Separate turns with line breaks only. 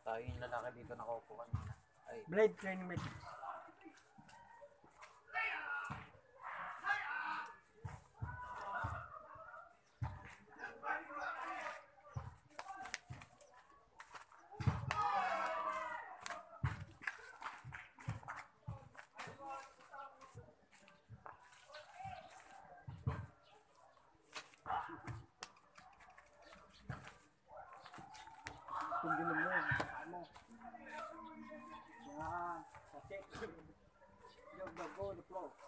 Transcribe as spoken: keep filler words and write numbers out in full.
tayo yung lalaki dito nakaupo kanina. Ay,
Blade training methods. Kundi mo mo. Ano? Yan. Kasi. Yung bago, the flow.